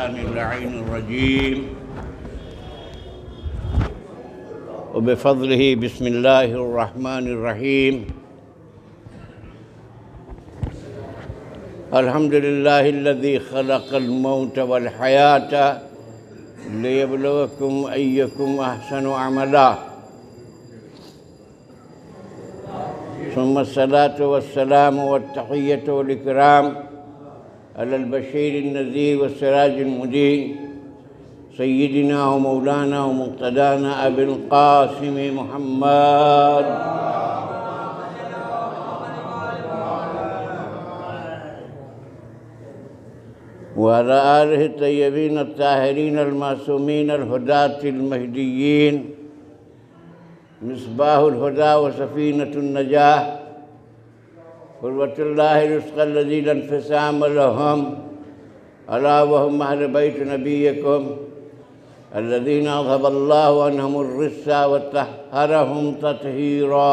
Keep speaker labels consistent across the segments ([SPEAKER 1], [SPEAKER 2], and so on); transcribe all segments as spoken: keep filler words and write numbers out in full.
[SPEAKER 1] शैतानिर रजीम व बिफ़ज़्लिही बिस्मिल्लाहिर रहमानिर रहीम। अल्हम्दुलिल्लाहिल्लज़ी खलक़ल मौत वल हयात लियब्लुवकुम अय्युकुम अहसनु अमला। सुम्मस्सलातु वस्सलामु वत्तहिय्यतु वल इकराम अलल बशीरिन नज़ीर वस्सिराजिल मुनीर सय्यिदिना व मौलाना व मुक़्तदाना अबिल क़ासिम मुहम्मद व अला आलिहि तय्यबीन अत्ताहिरीन अल-मासूमीन अल-हुदातिल महदिय्यीन मिस्बाहुल हुदा व सफ़ीनतुन नजाह क़ुर्रतुल्लाहिल रुज़्क़ुल्लज़ी ला इंफ़िसाम लहुम अला व हुम अहल बैत नबिय्यकुम अल्लज़ीना अज़हबल्लाहु अन्हुमुर रिज्सा व तह्हरहुम तत्हीरा।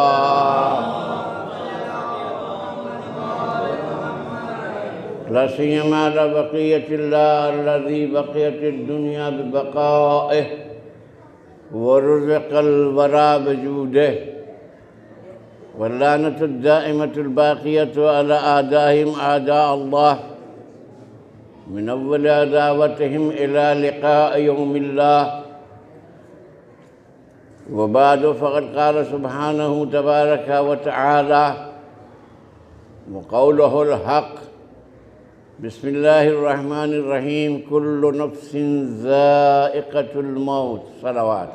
[SPEAKER 1] ला सियमा ला बक़ियतिल्लाह अल्लज़ी बक़ियतिद दुनिया बिबक़ाइहि व रुज़िक़ल वरा बिजूदिहि वल्लानतुद दाइमतुल बाक़ियतु अला आदाहिम आदा अल्लाह मिन अव्वल अदावतिहिम इला लिक़ाइ यौमिल्लाह। व बादु फ़क़द क़ाल सुब्हानहु तबारक व तआला व क़ौलुहुल हक़ बिस्मिल्लाहिर रहमानिर रहीम कुल्लु नफ्सिन ज़ाइक़तुल मौत। सलावत।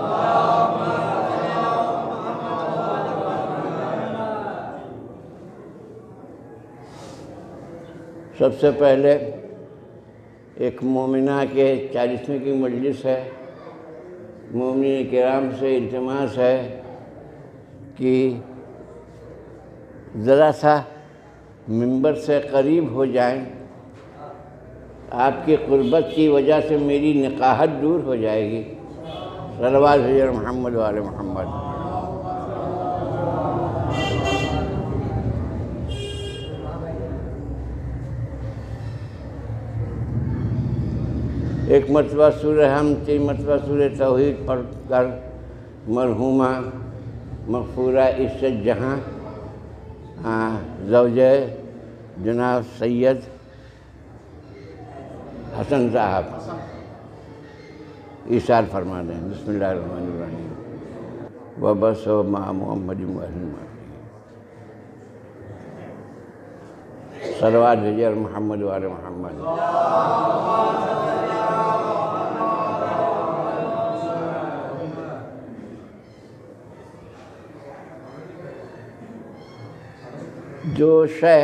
[SPEAKER 1] सबसे पहले एक मोमिना के चालीसवें की मजलिस है। मोमिन किराम से इल्तिमास है कि ज़रा सा मिंबर से करीब हो जाएं। आपकी क़ुर्बत की वजह से मेरी निकाहत दूर हो जाएगी। सल्लल्लाहु अलैहि मोहम्मद व आले मोहम्मद। एक मरतबा सूरह हम तीन मरतबा सूरह तौहीद पढ़ कर मरहुमा मग़फ़ूरा इस्सत जहाँ ज़ौजे जनाब सैयद हसन साहब इरशाद फरमा दें। बिस्मिल्लाहिर्रहमानिर्रहीम व बस मा मुहम्मदिन व अहलिही सल्लल्लाहु अलैहि मोहम्मद व आले मोहम्मद। जो शय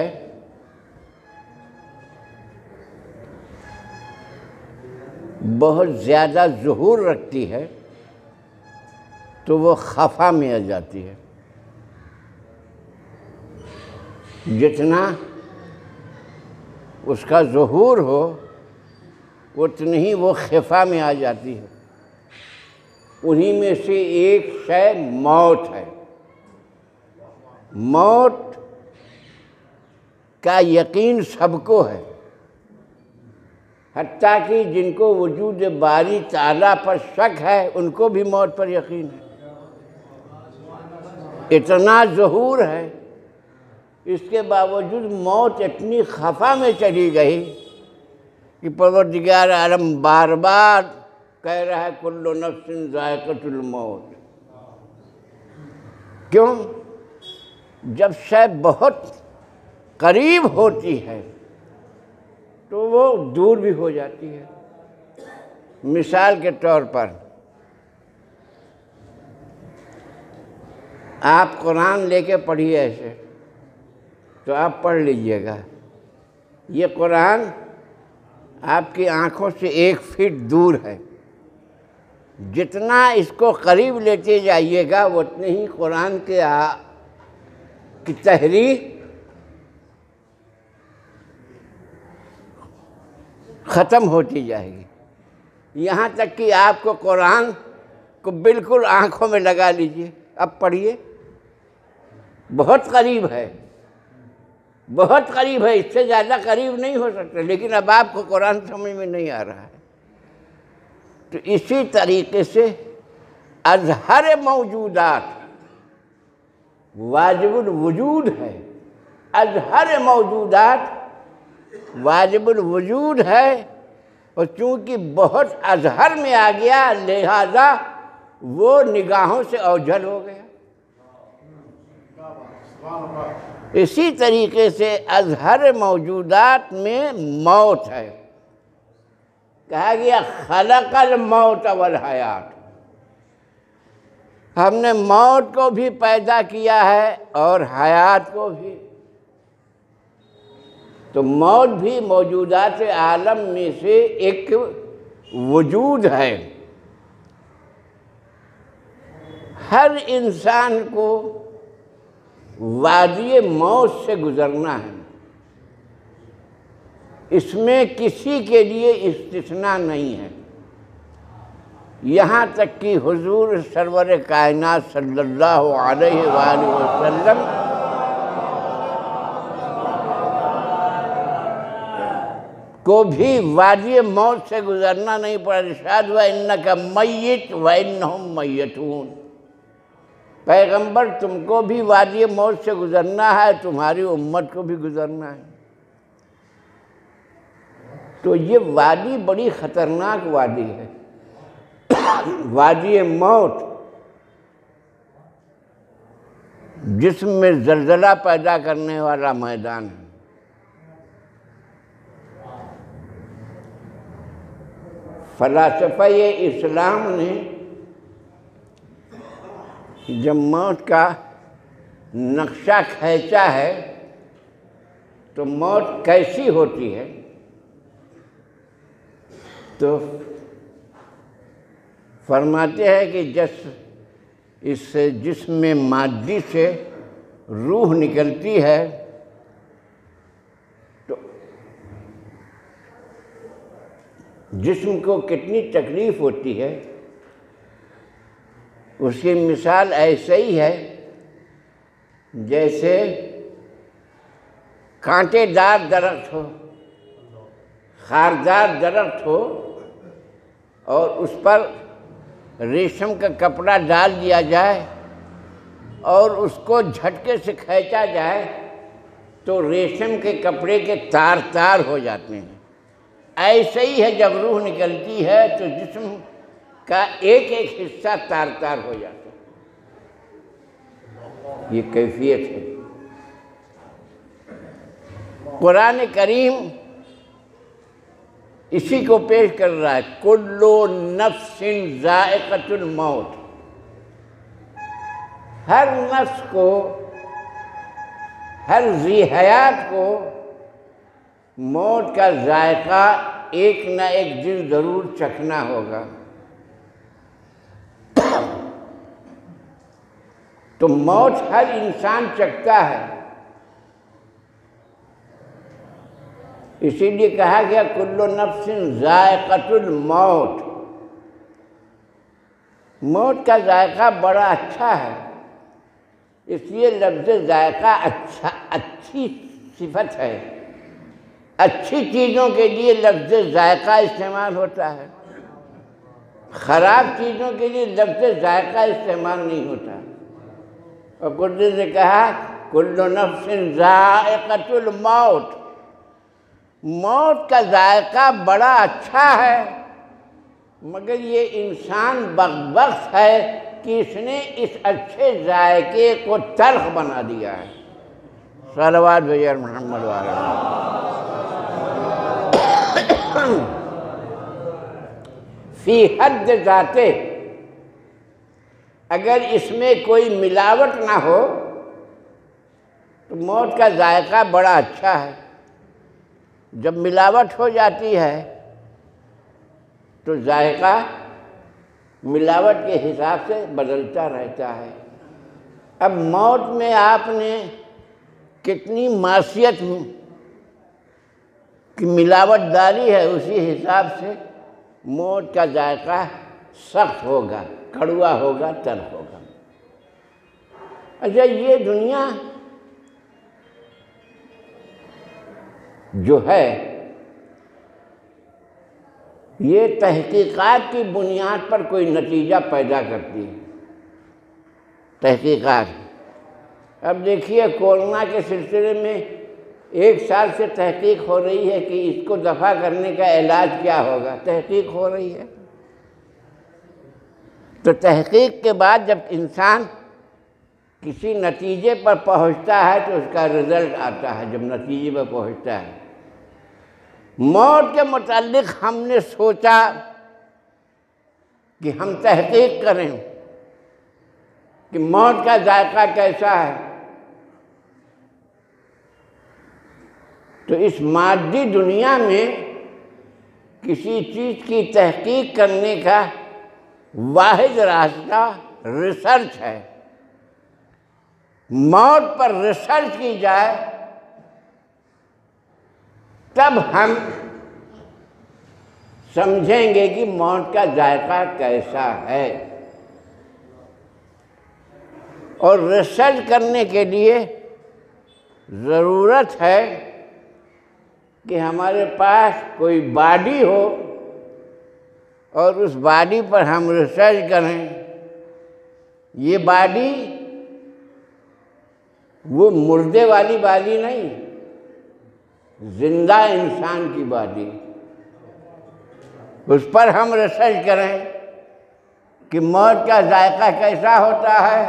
[SPEAKER 1] बहुत ज़्यादा ज़ुहूर रखती है तो वो खफ़ा में आ जाती है। जितना उसका ज़ुहूर हो उतनी ही वो ख़फ़ा में आ जाती है। उन्हीं में से एक शय मौत है। मौत का यकीन सबको है, हत्ता कि जिनको वजूद बारी ताला पर शक है उनको भी मौत पर यकीन है। इतना ज़हूर है, इसके बावजूद मौत इतनी खफ़ा में चली गई कि परवरदिगार आलम बार बार कह रहा है कुल्लु नफ्सिन ज़ाइक़तुल मौत। क्यों? जब शय बहुत करीब होती है तो वो दूर भी हो जाती है। मिसाल के तौर पर आप कुरान लेके पढ़िए ऐसे, तो आप पढ़ लीजिएगा। ये कुरान आपकी आँखों से एक फीट दूर है। जितना इसको करीब लेते जाइएगा उतने ही कुरान के आ, की तहरीर ख़त्म होती जाएगी। यहाँ तक कि आपको कुरान को बिल्कुल आँखों में लगा लीजिए, अब पढ़िए, बहुत करीब है, बहुत करीब है, इससे ज़्यादा करीब नहीं हो सकता, लेकिन अब आपको कुरान समझ में नहीं आ रहा है। तो इसी तरीके से अज़हर मौजूदात वाजिबुल वजूद है, अज़हर मौजूदात वाजिबुल वजूद है, और चूँकि बहुत अज़हर में आ गया लिहाजा वो निगाहों से ओझल हो गया। इसी तरीके से अज़हर मौजूदात में मौत है। कहा गया खलक़ल मौत वल हयात, हमने मौत को भी पैदा किया है और हयात को भी। तो मौत भी मौजूदात आलम में से एक वजूद है। हर इंसान को वादी मौत से गुज़रना है, इसमें किसी के लिए इस्तिस्ना नहीं है। यहाँ तक कि हुजूर सरवर कायनात सल्लल्लाहु अलैहि वसल्लम को भी वादी मौत से गुज़रना नहीं पड़ा। इरशाद व इन्नका मय्यित व इन्नहुम मय्यतून, पैगंबर तुमको भी वादी मौत से गुज़रना है, तुम्हारी उम्मत को भी गुज़रना है। तो ये वादी बड़ी ख़तरनाक वादी है, वादी मौत, जिसमें जलजला पैदा करने वाला मैदान है। फ़लसफ़े इस्लाम ने जब मौत का नक्शा खींचा है तो मौत कैसी होती है, तो फरमाते हैं कि जिस इस जिस्म मादी से रूह निकलती है तो जिस्म को कितनी तकलीफ़ होती है, उसकी मिसाल ऐसे ही है जैसे कांटेदार दरख्त हो, खारदार दरख्त हो और उस पर रेशम का कपड़ा डाल दिया जाए और उसको झटके से खींचा जाए तो रेशम के कपड़े के तार तार हो जाते हैं। ऐसे ही है, जब रूह निकलती है तो जिस्म का एक एक हिस्सा तार तार हो जाता है। ये कैफियत है। कुरान करीम इसी को पेश कर रहा है, कुल्लु नफ्सिन ज़ाइक़तुल मौत। हर नफ्स को, हर ज़ी हयात को मौत का जायका एक न एक दिन ज़रूर चखना होगा। तो मौत हर इंसान चखता है, इसीलिए कहा गया कुल्लु नफ्सिन ज़ाइक़तुल मौत। मौत का जायका बड़ा अच्छा है, इसलिए लफ्ज़ जायका अच्छा अच्छी सिफत है। अच्छी चीज़ों के लिए लफ्ज़ जायका इस्तेमाल होता है, ख़राब चीज़ों के लिए लफ्ज़ जायका इस्तेमाल नहीं होता। और कुरान ने कहा कुल्लु नफ्सिन ज़ाइक़तुल मौत, मौत का जायका बड़ा अच्छा है, मगर ये इंसान बदबख्त है कि इसने इस अच्छे जायके को तल्ख़ बना दिया है। सल्लल्लाहु अलैहि मोहम्मद वाला फी हद जाते, अगर इसमें कोई मिलावट ना हो तो मौत का जायका बड़ा अच्छा है। जब मिलावट हो जाती है तो जायका मिलावट के हिसाब से बदलता रहता है। अब मौत में आपने कितनी मासियत की मिलावट डाली है, उसी हिसाब से मौत का जायका सख्त होगा, कड़वा होगा, तल्ख़ होगा। अच्छा, ये दुनिया जो है ये तहकीकात की बुनियाद पर कोई नतीजा पैदा करती है। तहकीकात, अब देखिए कोरोना के सिलसिले में एक साल से तहकीक हो रही है कि इसको दफ़ा करने का इलाज क्या होगा, तहकीक हो रही है। तो तहकीक के बाद जब इंसान किसी नतीजे पर पहुंचता है तो उसका रिज़ल्ट आता है। जब नतीजे पर पहुंचता है, मौत के मुताल्लिक़ हमने सोचा कि हम तहकीक करें कि मौत का जायका कैसा है। तो इस मादी दुनिया में किसी चीज़ की तहकीक करने का वाहिद रास्ता रिसर्च है। मौत पर रिसर्च की जाए तब हम समझेंगे कि मौत का जायका कैसा है। और रिसर्च करने के लिए ज़रूरत है कि हमारे पास कोई बॉडी हो और उस बॉडी पर हम रिसर्च करें। ये बॉडी वो मुर्दे वाली बॉडी नहीं, जिंदा इंसान की बॉडी, उस पर हम रिसर्च करें कि मौत का जायका कैसा होता है।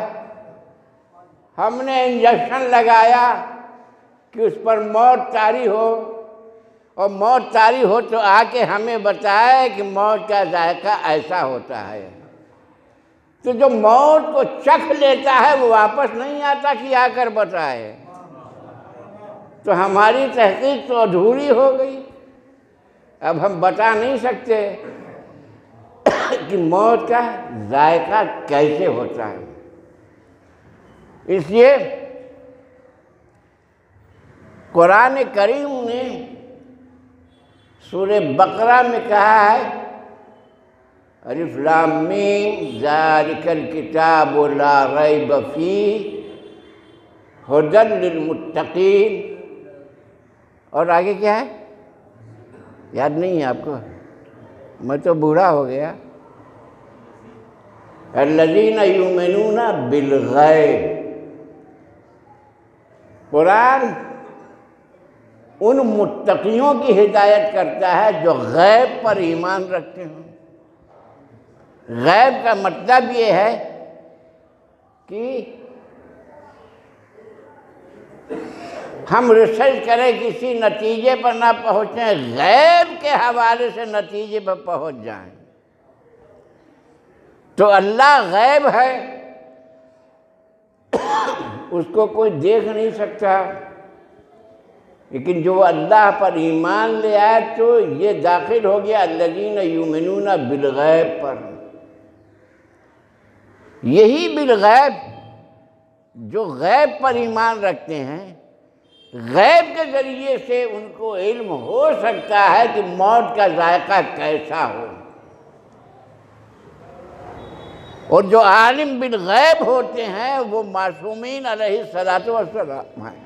[SPEAKER 1] हमने इंजेक्शन लगाया कि उस पर मौत तारी हो, और मौत तारी हो तो आके हमें बताए कि मौत का जायका ऐसा होता है। तो जो मौत को चख लेता है वो वापस नहीं आता कि आकर बताए। तो हमारी तहकीक तो अधूरी हो गई। अब हम बता नहीं सकते कि मौत का जायका कैसे होता है। इसलिए कुरान करीम ने सूरह बकरा में कहा है, अलिफ लाम मीम ज़ालिकल किताबु ला रैब फीह हुदन लिल मुत्तकीन। और आगे क्या है, याद नहीं है आपको? मैं तो बूढ़ा हो गया। अल्लज़ीना युमिनूना बिल गैब। कुरान उन मुत्तकियों की हिदायत करता है जो गैब पर ईमान रखते हैं। गैब का मतलब ये है कि हम रिसर्च करें, किसी नतीजे पर ना पहुँचें, गैब के हवाले से नतीजे पर पहुँच जाएं। तो अल्लाह गैब है, उसको कोई देख नहीं सकता, लेकिन जो अल्लाह पर ईमान ले आए तो ये दाखिल हो गया अल्लज़ीना युमिनूना बिल गैब पर। यही बिल गैब, जो गैब पर ईमान रखते हैं, गैब के ज़रिए से उनको इल्म हो सकता है कि मौत का जायका कैसा हो। और जो आलिम बिल गैब होते हैं वो मासूमीन अलैहिस्सलातु वस्सलाम हैं।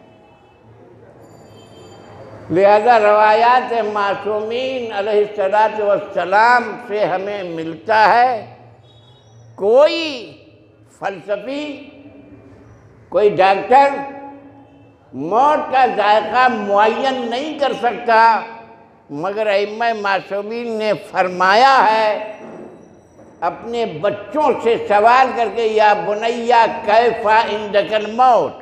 [SPEAKER 1] लिहाजा रवायात मासूमीन अलैहिस्सलातु वस्सलाम से हमें मिलता है कोई फलसफी, कोई डॉक्टर मौत का जायका मुअय्यन नहीं कर सकता, मगर अइम्मा मासूमीन ने फरमाया है अपने बच्चों से सवाल करके, या बुनैया कैफा इंदकल मौत।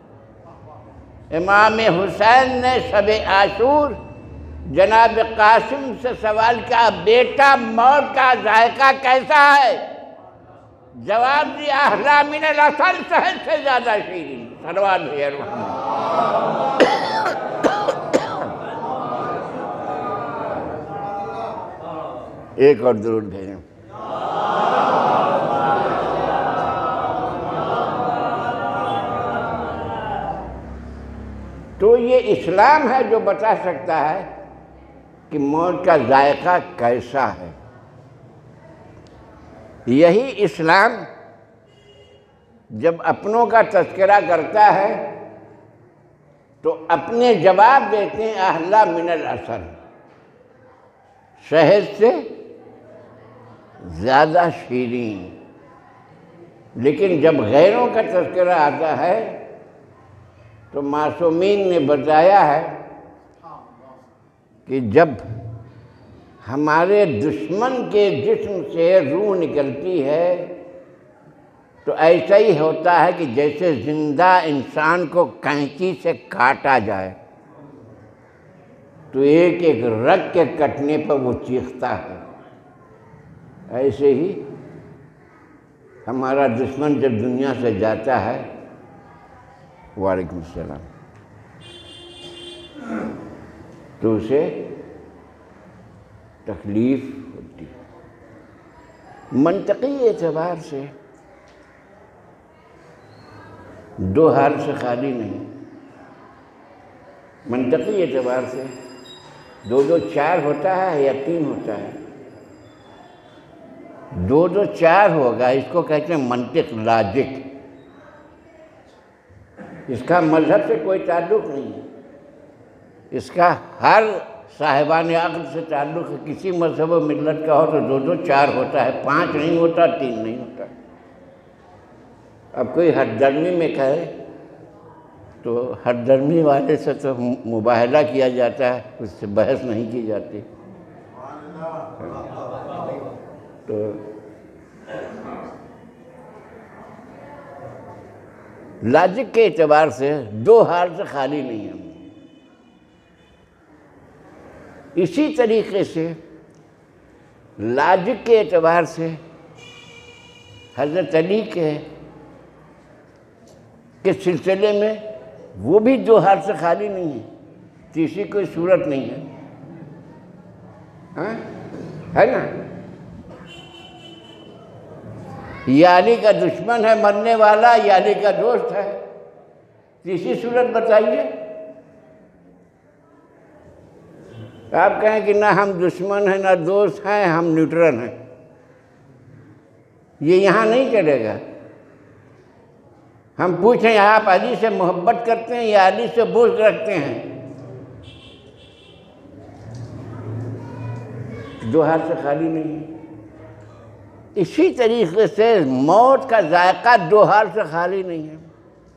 [SPEAKER 1] इमाम हुसैन ने शब आशूर जनाब कासिम से सवाल किया, बेटा मौत का जायका कैसा है? जवाब दिया, अहला मिन असल, शहद से ज़्यादा शीरीन। सलवात है एक और दुरूद भेजें। तो ये इस्लाम है जो बता सकता है कि मौत का जायका कैसा है। यही इस्लाम जब अपनों का तज़किरा करता है तो अपने जवाब देते हैं अहला मिनल असर, शहद से ज़्यादा शीरीन। लेकिन जब गैरों का तज़किरा आता है तो मासूमीन ने बताया है कि जब हमारे दुश्मन के जिस्म से रूह निकलती है तो ऐसा ही होता है कि जैसे जिंदा इंसान को कैंची से काटा जाए तो एक एक रग के कटने पर वो चीखता है। ऐसे ही हमारा दुश्मन जब दुनिया से जाता है, वालेकुम सलाम, तो उसे तकलीफ होती है। मंतकी एतबार से दो हाल से खाली नहीं, मंतकी एतबार से दो दो चार होता है या तीन होता है, दो दो चार होगा, इसको कहते हैं मंतिक, लॉजिक। इसका मजहब से कोई ताल्लुक़ नहीं है, इसका हर साहिबान अक़ल से ताल्लुक़ है। किसी मजहब व मिल्लत का हो तो दो दो चार होता है, पाँच नहीं होता, तीन नहीं होता। अब कोई हरदर्मी में कहे तो हरदर्मी वाले से तो मुबाहला किया जाता है, उससे बहस नहीं की जाती। तो लॉजिक के एतबार से दो हाल से खाली नहीं है। इसी तरीके से लॉजिक के एतबार से हज़रत अली के के सिलसिले में वो भी दो हाल से खाली नहीं है, तीसरी कोई सूरत नहीं है, हाँ? है ना? ये अली का दुश्मन है मरने वाला, ये अली का दोस्त है, तीसरी सूरत बताइए। आप कहें कि ना हम दुश्मन हैं ना दोस्त हैं, हम न्यूट्रल हैं, ये यहाँ नहीं चलेगा। हम पूछें आप अली से मोहब्बत करते हैं या अली से बुग़्ज़ रखते हैं, दो हाल से खाली नहीं है। इसी तरीके से मौत का जायका दो हाल से खाली नहीं है।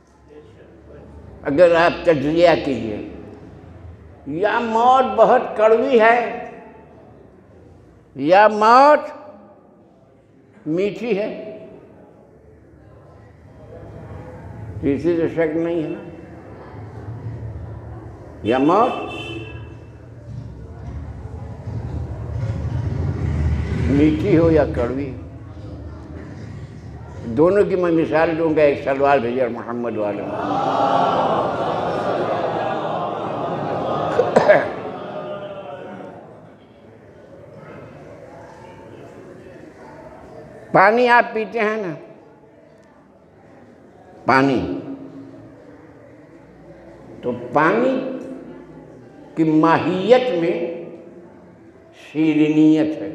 [SPEAKER 1] अगर आप तजज़िया कीजिए, या मौत बहुत कड़वी है या मौत मीठी है, किसी से शक नहीं है ना। या मौत मीठी हो या कड़वी, दोनों की मैं मिसाल दूंगा। एक सलवार भेजा मोहम्मद वाले में, पानी आप पीते हैं ना, पानी, तो पानी की माहियत में शीरीनियत है।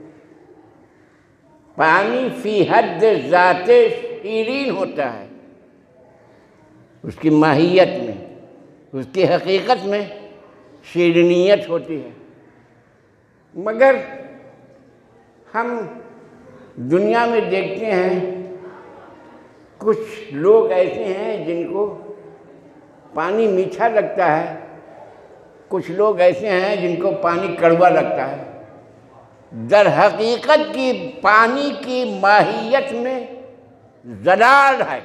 [SPEAKER 1] पानी फी हद ज़ाते शीरीन होता है, उसकी माहियत में, उसकी हकीकत में शीरीनियत होती है। मगर हम दुनिया में देखते हैं कुछ लोग ऐसे हैं जिनको पानी मीठा लगता है, कुछ लोग ऐसे हैं जिनको पानी कड़वा लगता है। दर हकीकत की पानी की माहियत में जलाल है,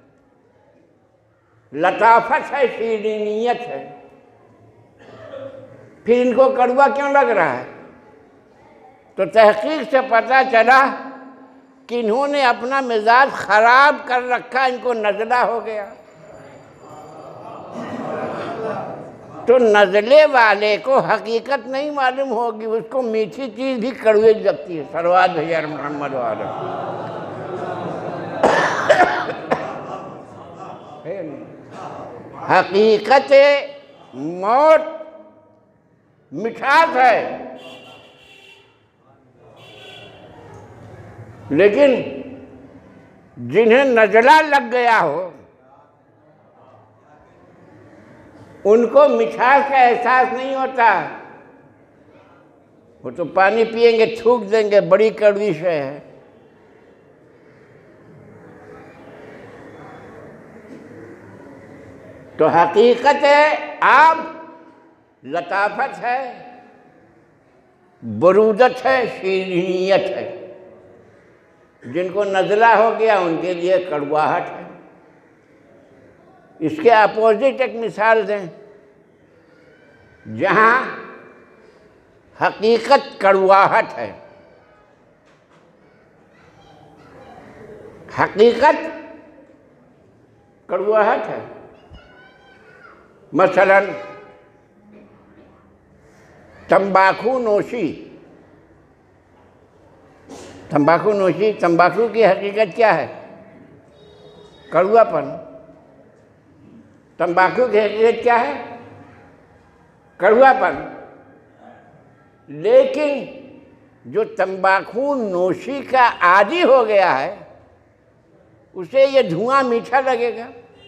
[SPEAKER 1] लताफत है, शीरीनियत है। फिर इनको कड़वा क्यों लग रहा है? तो तहकीक से पता चला कि इन्होंने अपना मिजाज खराब कर रखा, इनको नज़ला हो गया। तो नज़ले वाले को हकीकत नहीं मालूम होगी, उसको मीठी चीज़ भी कड़वी लगती है। सलवात भैया मोहम्मद वाले हकीकत मौत मिठास है, लेकिन जिन्हें नज़ला लग गया हो उनको मिठास का एहसास नहीं होता, वो तो पानी पिएंगे थूक देंगे बड़ी कड़वी शय है। तो हकीकत है आप लताफत है, बरूदत है, शीरीनियत है। जिनको नज़ला हो गया उनके लिए कड़वाहट है। इसके अपोजिट एक मिसाल दें, जहाँ हकीकत कड़वाहट है, हकीकत कड़वाहट है। मसलन तंबाकू नोशी, तंबाकू नोशी, तंबाकू की हकीकत क्या है? कड़वापन। तंबाकू की हकीकत क्या है? कड़वापन। लेकिन जो तंबाकू नोशी का आदी हो गया है उसे ये धुआं मीठा लगेगा।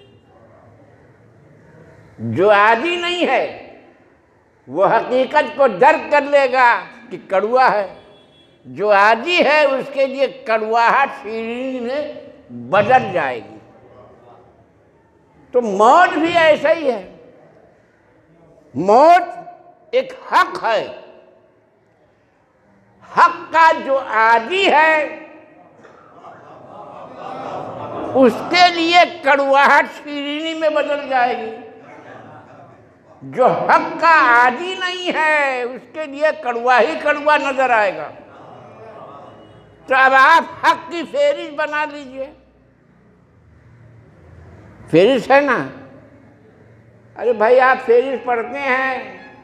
[SPEAKER 1] जो आदी नहीं है वो हकीकत को दर्क कर लेगा कि कड़वा है। जो आदी है उसके लिए कड़वाहट शीरीनी में बदल जाएगी। तो मौत भी ऐसा ही है। मौत एक हक है। हक का जो आदी है उसके लिए कड़वाहट शीरीनी में बदल जाएगी। जो हक का आदी नहीं है उसके लिए कड़वा ही कड़वा नजर आएगा। तो अब आप हक की फेरिस बना लीजिए। फेरिस है ना? अरे भाई आप फेरिस पढ़ते हैं,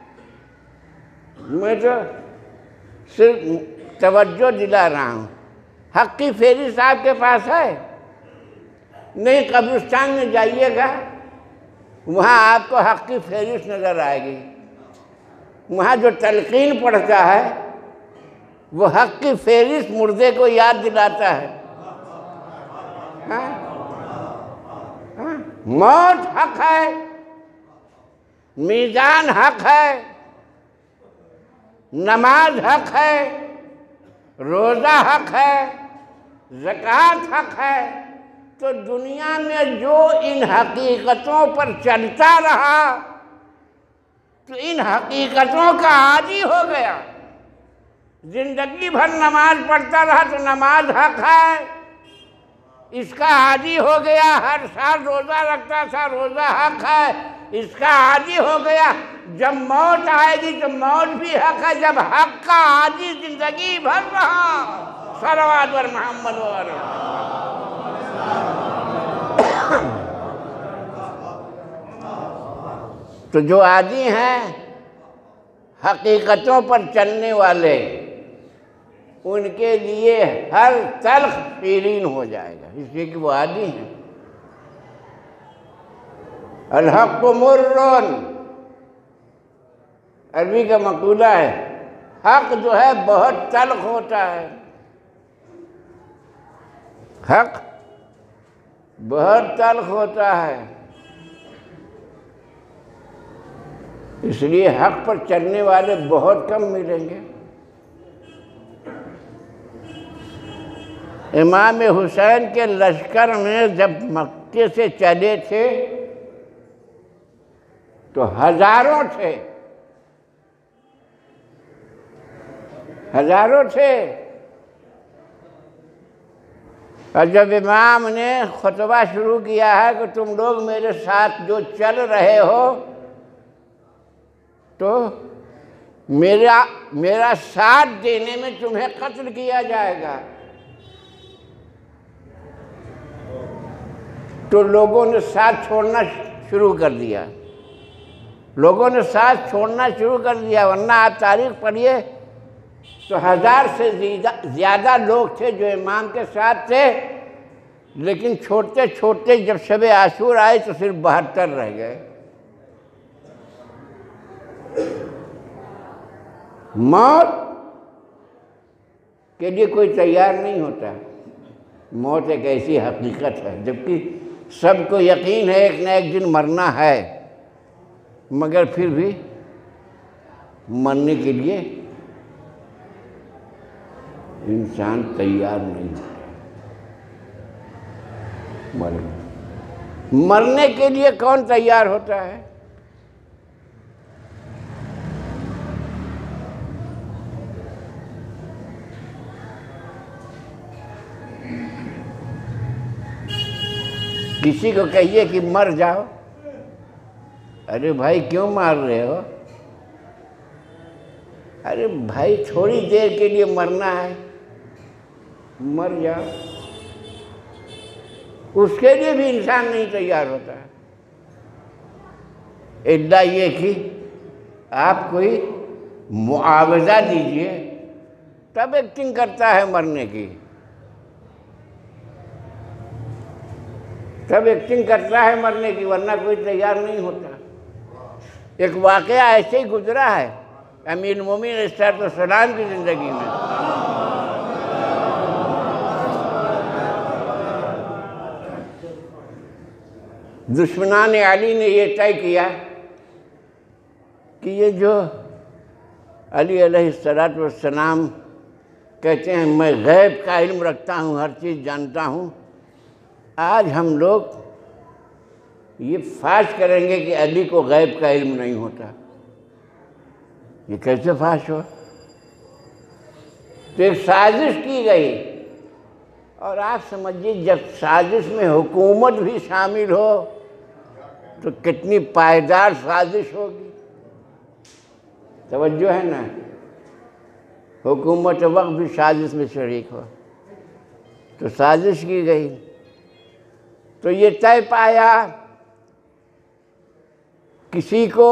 [SPEAKER 1] मैं तो सिर्फ तवज्जो दिला रहा हूँ। हक की फेरिस आपके पास है? नहीं, कब्रिस्तान में जाइएगा, वहाँ आपको हक की फेरिस नज़र आएगी। वहाँ जो तलकीन पढ़ता है वो हक की फेरिस मुर्दे को याद दिलाता है। हाँ? हाँ? मौत हक है, मीज़ान हक है, नमाज हक है, रोज़ा हक है, ज़कात हक है। तो दुनिया में जो इन हकीकतों पर चलता रहा तो इन हकीकतों का आदी हो गया। जिंदगी भर नमाज पढ़ता रहा तो नमाज हक है, इसका आदी हो गया। हर साल रोज़ा रखता था, रोज़ा हक है, इसका आदी हो गया। जब मौत आएगी तो मौत भी हक है। जब हक का आदी जिंदगी भर रहा, सल्लल्लाहु अलैहि मोहम्मद। तो जो आदी हैं हकीकतों पर चलने वाले, उनके लिए हर तल्ख शीरीन हो जाएगा, इसलिए कि वो आदी हैं। अल हक़्क़ु मुर्रुन, अरबी का मक़ूला है, हक जो है बहुत तल्ख होता है। हक बहुत तल्ख होता है, इसलिए हक पर चलने वाले बहुत कम मिलेंगे। इमाम हुसैन के लश्कर में जब मक्के से चले थे तो हजारों थे, हजारों थे। और जब इमाम ने खुतबा शुरू किया है कि तुम लोग मेरे साथ जो चल रहे हो तो मेरा मेरा साथ देने में तुम्हें कत्ल किया जाएगा, तो लोगों ने साथ छोड़ना शुरू कर दिया। लोगों ने साथ छोड़ना शुरू कर दिया, वरना आप तारीख पढ़िए तो हजार से ज़्यादा लोग थे जो इमाम के साथ थे, लेकिन छोटे छोटे जब शब आशूर आए तो सिर्फ बहत्तर रह गए। मौत के लिए कोई तैयार नहीं होता। मौत एक ऐसी हकीकत है, जबकि सबको यकीन है एक न एक दिन मरना है, मगर फिर भी मरने के लिए इंसान तैयार नहीं होता। मरने मरने के लिए कौन तैयार होता है? किसी को कहिए कि मर जाओ, अरे भाई क्यों मार रहे हो? अरे भाई थोड़ी देर के लिए मरना है, मर जाओ। उसके लिए भी इंसान नहीं तैयार होता है। इल्ला ये कि आप कोई मुआवजा दीजिए तब एक्टिंग करता है मरने की, तब एक्टिंग करता है मरने की, वरना कोई तैयार नहीं होता। एक वाकया ऐसे ही गुजरा है अमीर मोमिन अलैहिस्सलाम की ज़िंदगी में। दुश्मनान अली ने ये तय किया कि ये जो अली अलैहिस्सलाम कहते हैं मैं गैब का इल्म रखता हूँ, हर चीज़ जानता हूँ, आज हम लोग ये फाश करेंगे कि अली को गैब का इल्म नहीं होता। ये कैसे फाश हो? तो एक साजिश की गई, और आप समझिए जब साजिश में हुकूमत भी शामिल हो तो कितनी पायदार साजिश होगी। तवज्जो है ना? हुकूमत वक्त भी साजिश में शरीक हो, तो साजिश की गई। तो ये तय पाया किसी को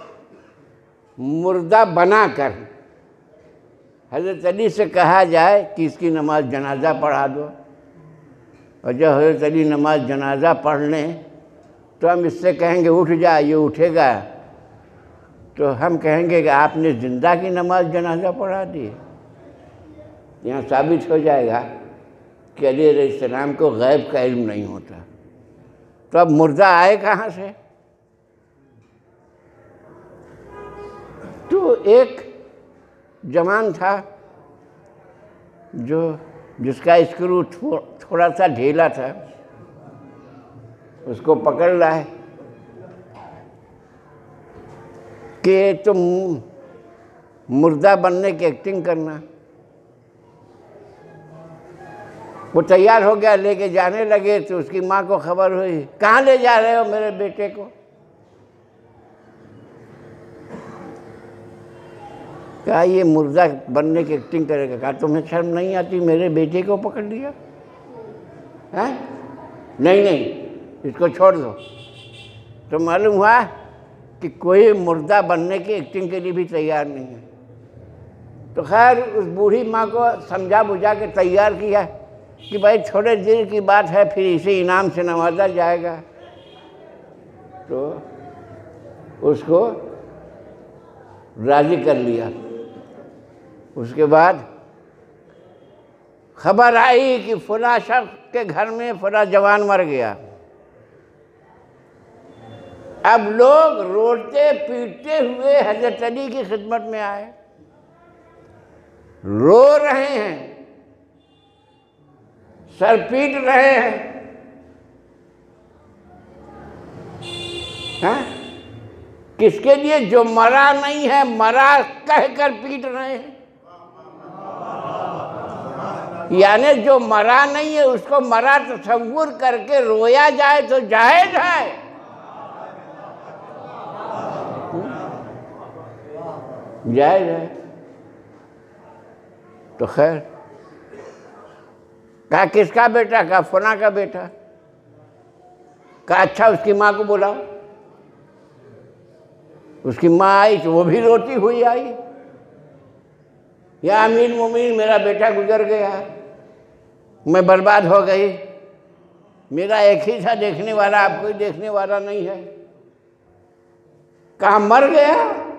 [SPEAKER 1] मुर्दा बनाकर हज़रत अली से कहा जाए कि इसकी नमाज जनाजा पढ़ा दो, और जब हज़रत अली नमाज जनाजा पढ़ लें तो हम इससे कहेंगे उठ जा, ये उठेगा तो हम कहेंगे कि आपने ज़िंदा की नमाज जनाजा पढ़ा दी। यहाँ साबित हो जाएगा कि अली अलैहिस्सलाम को गैब का इल्म नहीं होता। तो अब मुर्दा आए कहाँ से? तो एक जवान था जो जिसका स्क्रू थो, थोड़ा सा ढीला था, उसको पकड़ लाए कि तुम मुर्दा बनने की एक्टिंग करना। वो तैयार हो गया, लेके जाने लगे तो उसकी माँ को खबर हुई, कहाँ ले जा रहे हो मेरे बेटे को? कहा ये मुर्दा बनने की एक्टिंग करेगा। कहा तुम्हें शर्म नहीं आती, मेरे बेटे को पकड़ लिया है? नहीं नहीं, इसको छोड़ दो। तो मालूम हुआ कि कोई मुर्दा बनने की एक्टिंग के लिए भी तैयार नहीं है। तो खैर उस बूढ़ी माँ को समझा बुझा के तैयार किया कि भाई थोड़े देर की बात है, फिर इसे इनाम से नवाजा जाएगा। तो उसको राज़ी कर लिया। उसके बाद खबर आई कि फला शख्स के घर में फला जवान मर गया। अब लोग रोते पीटते हुए हज़रत अली की खिदमत में आए, रो रहे हैं, सर पीट रहे हैं। हाँ? किसके लिए? जो मरा नहीं है, मरा कहकर पीट रहे हैं। यानी जो मरा नहीं है उसको मरा तसव्वुर करके रोया जाए तो जायज़ है। जायज़ है। तो खैर कहा किसका बेटा? कहा फला का बेटा। कहा अच्छा उसकी माँ को बुलाओ। उसकी माँ आई तो वो भी रोती हुई आई, या अमीर मोमिन मेरा बेटा गुजर गया, मैं बर्बाद हो गई, मेरा एक ही था देखने वाला, अब कोई देखने वाला नहीं है। कहाँ मर गया?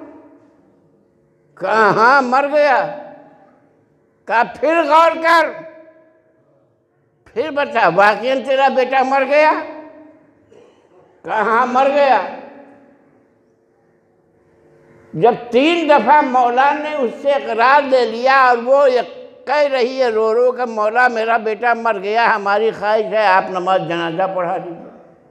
[SPEAKER 1] कहाँ मर गया? कहा फिर गौर कर, फिर बता वाकई तेरा बेटा मर गया? कहाँ मर गया? जब तीन दफ़ा मौला ने उससे इकरार ले लिया और वो कह रही है रो रो कर मौला मेरा बेटा मर गया, हमारी ख्वाहिश है आप नमाज जनाजा पढ़ा दीजिए।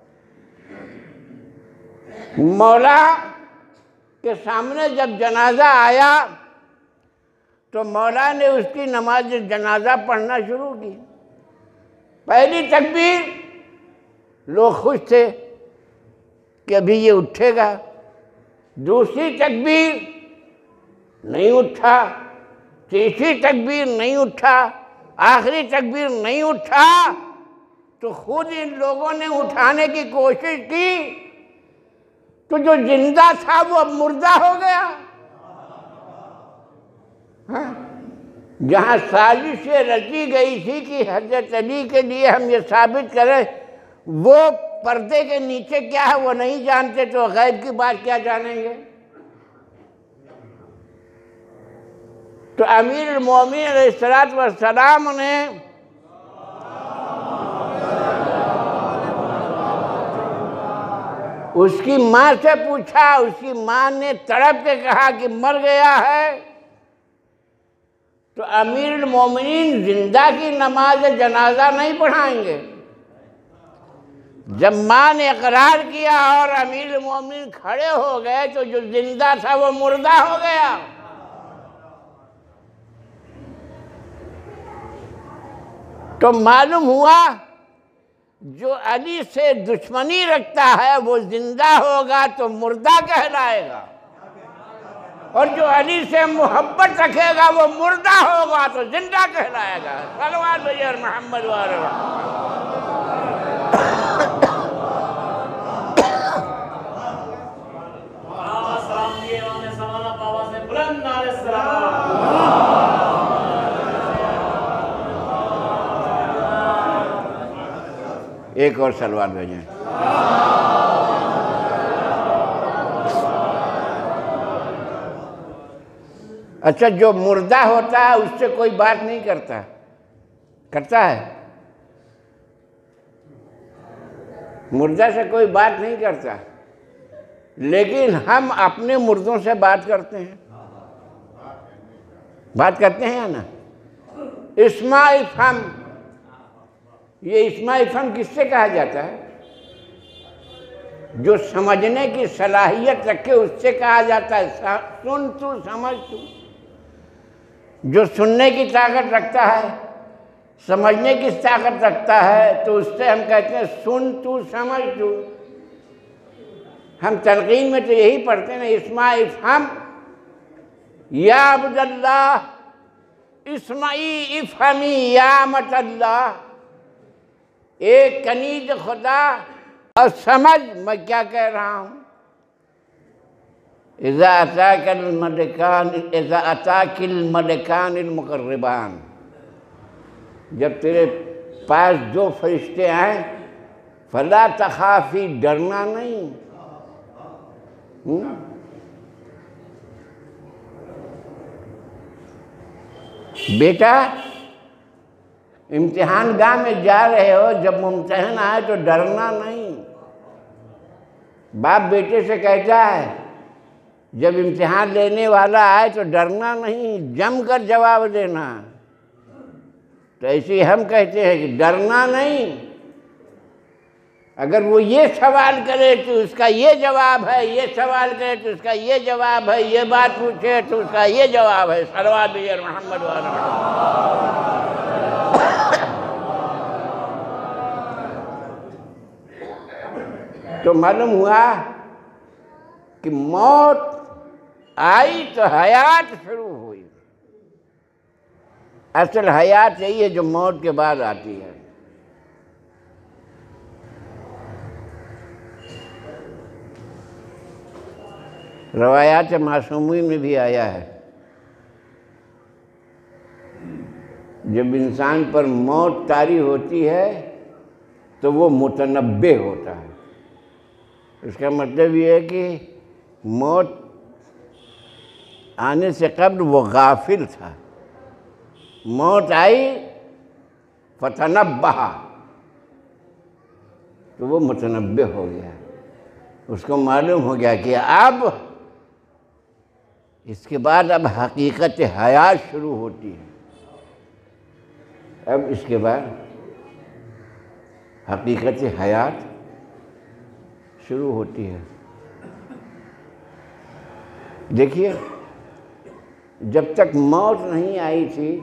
[SPEAKER 1] मौला के सामने जब जनाजा आया तो मौला ने उसकी नमाज जनाजा पढ़ना शुरू की। पहली तकबीर लोग खुश थे कि अभी ये उठेगा, दूसरी तकबीर नहीं उठा, तीसरी तकबीर नहीं उठा, आखिरी तकबीर नहीं उठा, तो खुद इन लोगों ने उठाने की कोशिश की तो जो जिंदा था वो अब मुर्दा हो गया। हाँ? जहाँ साजिशें रची गई थी कि हजरत अली के लिए हम ये साबित करें वो पर्दे के नीचे क्या है वो नहीं जानते, तो गैब की बात क्या जानेंगे। तो अमीरुल मोमिनीन अलैहिस्सलातु वस्सलाम ने उसकी माँ से पूछा, उसकी माँ ने तड़प के कहा कि मर गया है। तो अमीरुल मोमिनीन जिंदा की नमाज जनाजा नहीं पढ़ाएंगे। जब माँ ने इकरार किया और अमीरुल मोमिनीन खड़े हो गए तो जो जिंदा था वो मुर्दा हो गया। तो मालूम हुआ जो अली से दुश्मनी रखता है वो जिंदा होगा तो मुर्दा कहलाएगा, और जो अली से मोहब्बत रखेगा वो मुर्दा होगा तो जिंदा कहलाएगा। सल्लल्लाहु अलैहि मोहम्मद वाले एक और सलवार भेजें। अच्छा, जो मुर्दा होता है उससे कोई बात नहीं करता, करता है? मुर्दा से कोई बात नहीं करता, लेकिन हम अपने मुर्दों से बात करते हैं। बात करते हैं या ना? इस्माइल फम, ये इस्माइल फम किससे कहा जाता है? जो समझने की सलाहियत रखे उससे कहा जाता है सुन तू समझ तू। जो सुनने की ताकत रखता है, समझने की ताकत रखता है, तो उससे हम कहते हैं सुन तू समझ तू। हम तलकीन में तो यही पढ़ते हैं ना, इस्माइल फम या अब्दुल्लाह इस्माई इफ़हमी या मतल्लाह, एक कनीज खुदा और समझ मैं क्या कह रहा हूँ। इज़ा अताकल मलकान इज़ा अताकिल मलकान मुक़र्रबान, जब तेरे पास दो फरिश्ते आए फला तखाफी, डरना नहीं। हुँ? बेटा इम्तिहान गाह में जा रहे हो, जब मुम्तहन आए तो डरना नहीं। बाप बेटे से कहता है जब इम्तिहान लेने वाला आए तो डरना नहीं, जम कर जवाब देना। तो ऐसे हम कहते हैं कि डरना नहीं। अगर वो ये सवाल करे तो उसका ये जवाब है, ये सवाल करे तो उसका ये जवाब है, ये बात पूछे तो उसका ये जवाब है। सल्लल्लाहु अलैहि मोहम्मद वाला। तो मालूम हुआ कि मौत आई तो हयात शुरू हुई। असल हयात यही है जो मौत के बाद आती है। रवायात मासूमी में भी आया है, जब इंसान पर मौत तारी होती है तो वो मुतनब्बे होता है। इसका मतलब ये है कि मौत आने से कब्ल वो गाफिल था, मौत आई फतनब्बहा तो वो मुतनब्बे हो गया। उसको मालूम हो गया कि अब इसके बाद अब हकीकत हयात शुरू होती है। अब इसके बाद हकीकत हयात शुरू होती है। देखिए, जब तक मौत नहीं आई थी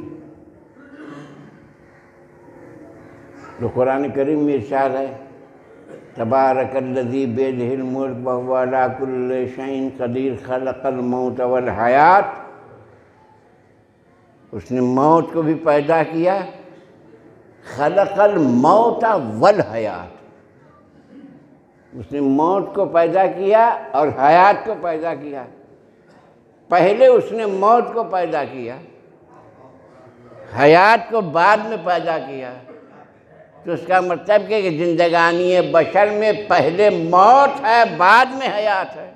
[SPEAKER 1] तो कुरान करीम में इरशाद है, तबारकल्लज़ी बियदिहिल मुल्क व हुवा अला कुल्लि शैइन क़दीर खलक़ल मौत वल हयात। उसने मौत को भी पैदा किया, खलक़ल मौत वल हयात, उसने मौत को पैदा किया और हयात को पैदा किया। पहले उसने मौत को पैदा किया, हयात को बाद में पैदा किया। तो उसका मतलब कि जिंदगानी बशर में पहले मौत है, बाद में हयात है,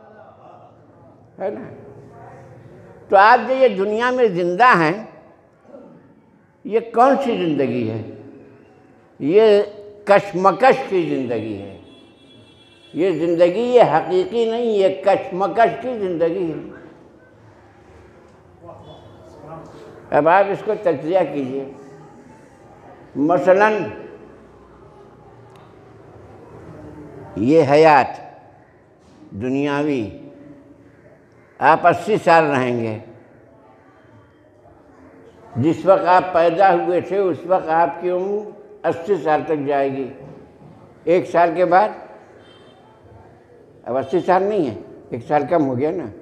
[SPEAKER 1] है ना। तो आप जो ये दुनिया में जिंदा हैं, ये कौन सी ज़िंदगी है? ये कशमकश की ज़िंदगी है। ये ज़िंदगी ये हकीकी नहीं, ये कशमकश की ज़िंदगी है। अब आप इसको तज्जिया कीजिए। मसलन ये हयात दुनियावी, आप अस्सी साल रहेंगे। जिस वक्त आप पैदा हुए थे उस वक्त आपकी उम्र अस्सी साल तक जाएगी। एक साल के बाद अब अस्सी साल नहीं है, एक साल कम हो गया ना।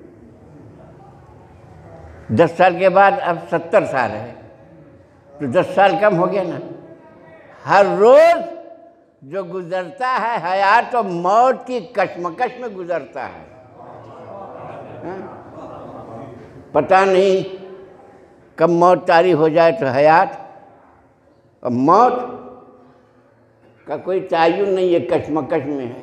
[SPEAKER 1] दस साल के बाद अब सत्तर साल है, तो दस साल कम हो गया ना। हर रोज़ जो गुज़रता है हयात और मौत की कशमकश में गुज़रता है। हा? पता नहीं कब मौत तारी हो जाए तो हयात, और मौत का कोई तयन नहीं, ये कशमकश में है।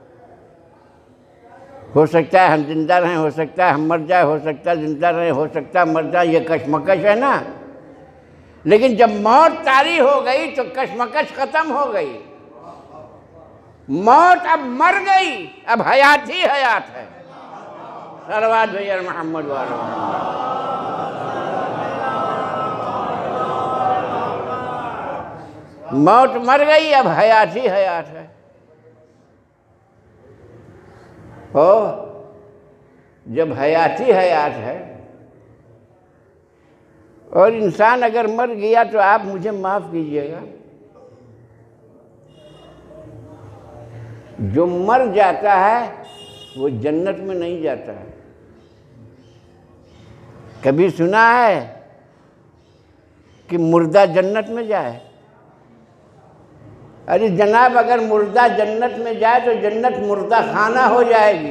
[SPEAKER 1] हो सकता है हम जिंदा रहें, हो सकता है हम मर जाए, हो सकता है जिंदा रहें, हो सकता है मर जाए, ये कशमकश है ना। लेकिन जब मौत तारी हो गई तो कशमकश खत्म हो गई। मौत अब मर गई, अब हयात ही हयात है। सलवात भैया मोहम्मद वाला। मौत मर गई, अब हयात ही हयात है। हो जब हयात ही हयात है और इंसान अगर मर गया तो आप मुझे माफ़ कीजिएगा, जो मर जाता है वो जन्नत में नहीं जाता है। कभी सुना है कि मुर्दा जन्नत में जाए? अरे जनाब, अगर मुर्दा जन्नत में जाए तो जन्नत मुर्दा खाना हो जाएगी।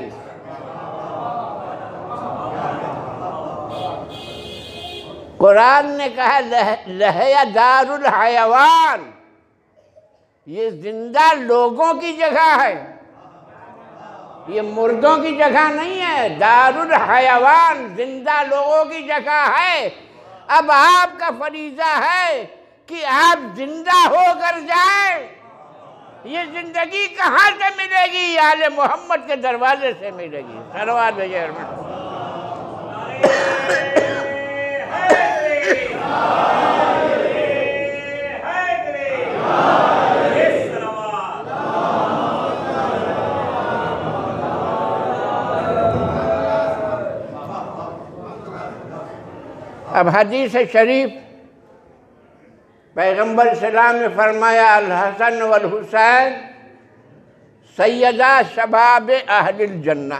[SPEAKER 1] कुरान ने कहा लह, लहया दारुल हयवान, ये जिंदा लोगों की जगह है, ये मुर्दों की जगह नहीं है। दारुल हयवान जिंदा लोगों की जगह है। अब आपका फरीजा है कि आप जिंदा होकर जाएं। ये जिंदगी कहाँ से मिलेगी? आले मोहम्मद के दरवाजे से मिलेगी। सलवात भेजे। अब हदीस शरीफ पैगंबर सलाम ने फरमाया, अल हसन वल हुसैन सैयदा शबाब अहलिल जन्ना।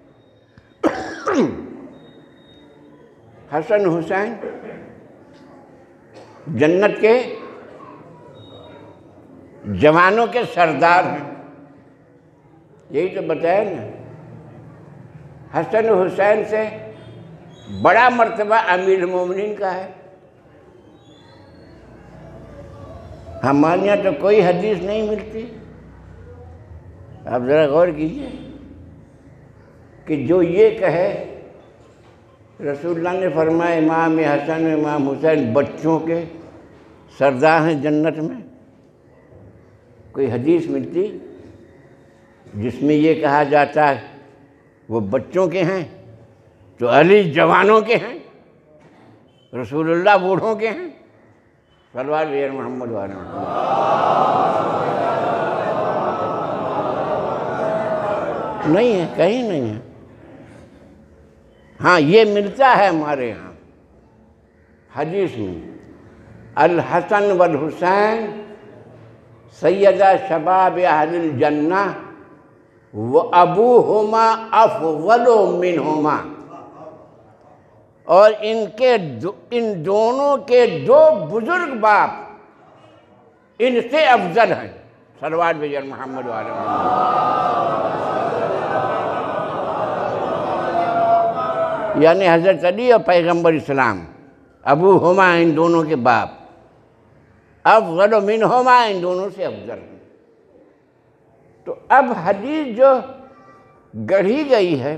[SPEAKER 1] हसन हुसैन जन्नत के जवानों के सरदार हैं। यही तो बताया ना। हसन हुसैन से बड़ा मर्तबा अमीर मोमिनीन का है। हमारे यहाँ तो कोई हदीस नहीं मिलती। आप ज़रा गौर कीजिए कि जो ये कहे रसूलुल्लाह ने फरमाया इमाम हसन इमाम हुसैन बच्चों के सरदार हैं जन्नत में, कोई हदीस मिलती जिसमें ये कहा जाता है वो बच्चों के हैं? तो अली जवानों के हैं, रसूलुल्लाह बूढ़ों के हैं। सलवार वेर मोहम्मद वाले नहीं है, कहीं नहीं है। हाँ, ये मिलता है हमारे यहाँ हदीस में, अल हसन वल हुसैन सैयदा शबाब अहलिल जन्ना व अबूहुमा अफ़ज़लु मिनहुमा, और इनके दो, इन दोनों के दो बुजुर्ग बाप इनसे अफजल हैं। सलवात बेजर मोहम्मद वाले यानी हज़रत अली और पैगम्बर इस्लाम, अबू हुमा इन दोनों के बाप, अफ़ज़लु मिनहुमा इन दोनों से अफजल हैं। तो अब हदीस जो गढ़ी गई है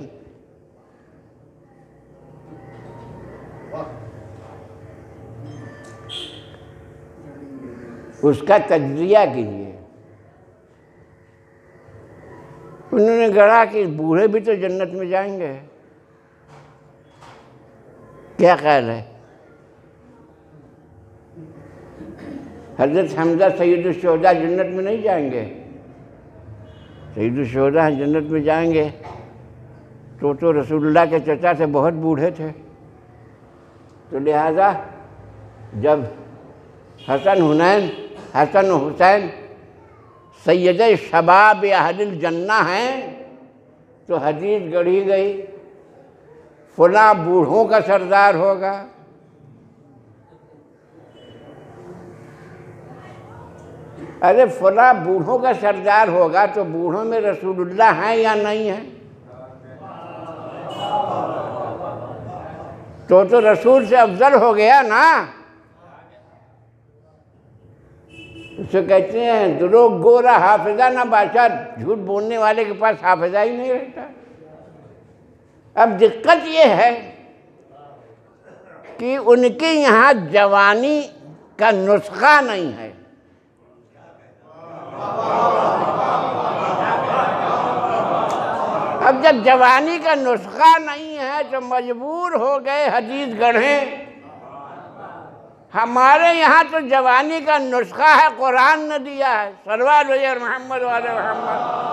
[SPEAKER 1] उसका तज्ज़िया कीजिए। उन्होंने गढ़ा कि बूढ़े भी तो जन्नत में जाएंगे, क्या ख्याल है? हज़रत हमज़ा सैयदुल शुहदा जन्नत में नहीं जाएंगे? सैयदुल शुहदा जन्नत में जाएंगे तो तो रसूलुल्लाह के चचा से बहुत बूढ़े थे, तो लिहाजा जब हसन हुनैन हसन हुसैन सैयद शबाब अहलिल जन्ना हैं तो हदीस गढ़ी गई फला बूढ़ों का सरदार होगा। अरे फला बूढ़ों का सरदार होगा तो बूढ़ों में रसूलुल्लाह हैं या नहीं है? तो तो रसूल से अफजल हो गया ना। उसे कहते हैं दुलोग गोरा हाफिजा ना बादशाह, झूठ बोलने वाले के पास हाफिजा ही नहीं रहता। अब दिक्कत ये है कि उनके यहाँ जवानी का नुस्खा नहीं है। अब जब जवानी का नुस्खा नहीं है तो मजबूर हो गए हदीस गढ़े। हमारे यहाँ तो जवानी का नुस्खा है, कुरान ने दिया है। सल्लल्लाहु अलैहि मोहम्मद वाले मोहम्मद।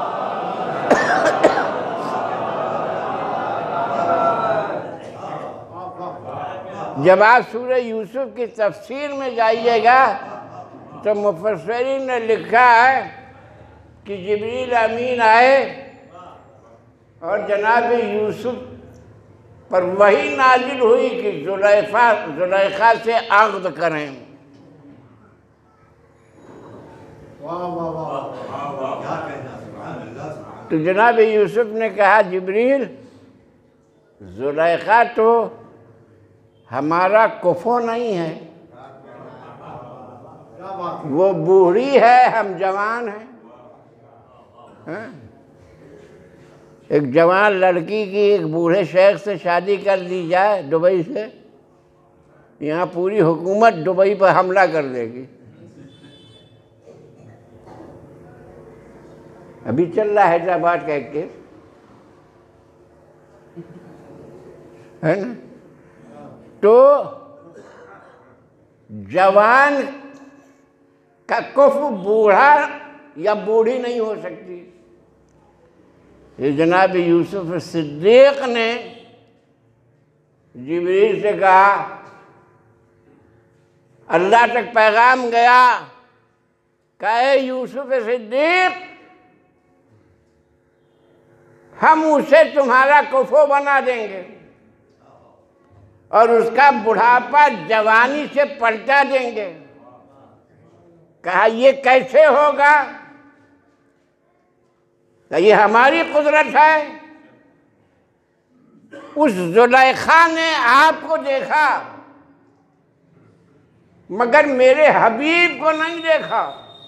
[SPEAKER 1] जब आप सूरह यूसुफ की तफसीर में जाइएगा तो मुफस्सिरीन ने लिखा है कि जिब्रील अमीन आए और जनाब यूसुफ पर वही नाजिल हुई कि जुलैखा जुलैखा से अक़्द करें। तो जनाब यूसुफ ने कहा जिब्रील, जुलैखा तो हमारा कुफो नहीं है, वो बूढ़ी है, हम जवान हैं। हाँ? एक जवान लड़की की एक बूढ़े शेख से शादी कर दी जाए दुबई से, यहाँ पूरी हुकूमत दुबई पर हमला कर देगी। अभी चल रहा है हैदराबाद का एक केस, है ना। तो जवान का कुफ्र बूढ़ा या बूढ़ी नहीं हो सकती। ये जनाब यूसुफ सिद्दीक ने जिब्रील से कहा, अल्लाह तक पैगाम गया, कहे यूसुफ सिद्दीक हम उसे तुम्हारा कुफो बना देंगे और उसका बुढ़ापा जवानी से पलटा देंगे। कहा ये कैसे होगा? तो ये हमारी कुदरत है। उस जुलैखा ने आपको देखा मगर मेरे हबीब को नहीं देखा।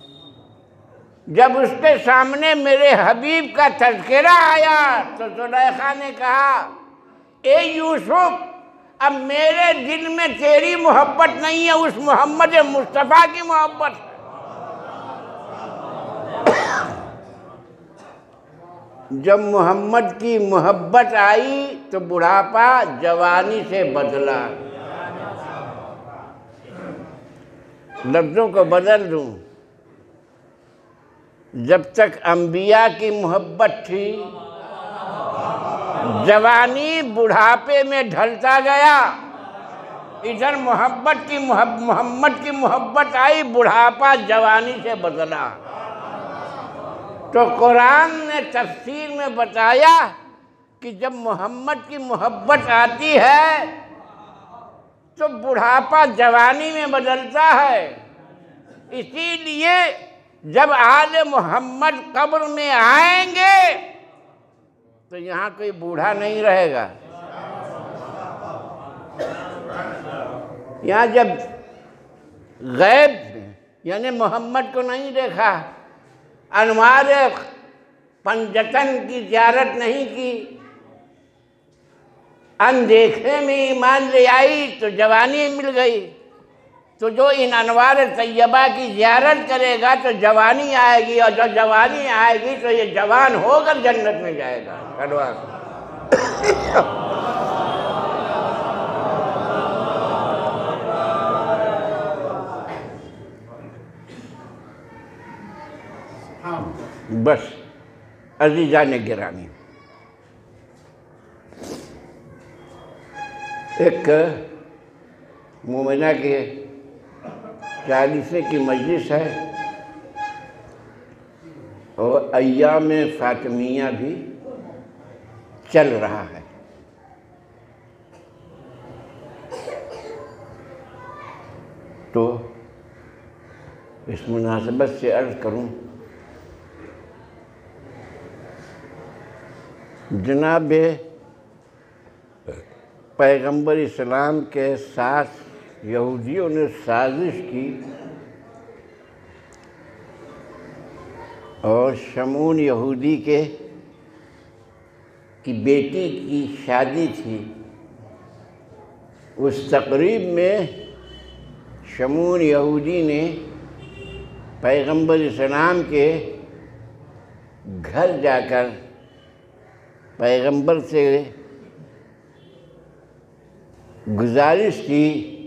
[SPEAKER 1] जब उसके सामने मेरे हबीब का तज़किरा आया तो जुलैखा ने कहा, ए यूसुफ, अब मेरे दिल में तेरी मोहब्बत नहीं है, उस मोहम्मद मुस्तफ़ा की मोहब्बत है। जब मोहम्मद की मोहब्बत आई तो बुढ़ापा जवानी से बदला। लफ्ज़ों को बदल दूं, जब तक अंबिया की मोहब्बत थी, जवानी बुढ़ापे में ढलता गया। इधर मोहब्बत की मोहम्मद की मोहब्बत आई, बुढ़ापा जवानी से बदला। तो कुरान ने तफसीर में बताया कि जब मोहम्मद की मोहब्बत आती है तो बुढ़ापा जवानी में बदलता है। इसीलिए जब आले मोहम्मद कब्र में आएंगे तो यहाँ कोई बूढ़ा नहीं रहेगा। यहाँ जब गैब यानी मोहम्मद को नहीं देखा, अनवार पंजतन की ज़ियारत नहीं की, अनदेखे में ईमान ले आई तो जवानी मिल गई। तो जो इन अनवार तैयबा की ज़ियारत करेगा तो जवानी आएगी, और जब जवानी आएगी तो ये जवान होकर जन्नत में जाएगा। बस अजीजा ने गिरानी, एक मोमिना के चालीसे की मजलिस है और अय्याम फातिमिया भी चल रहा है। तो इस मुनासिबत से अर्ज़ करूं, जनाब पैगंबर इस्लाम के साथ यहूदियों ने साजिश की और शमून यहूदी के की बेटी की शादी थी। उस तकरीब में शमून यहूदी ने पैगंबर इस्लाम के घर जाकर पैगंबर से गुजारिश की,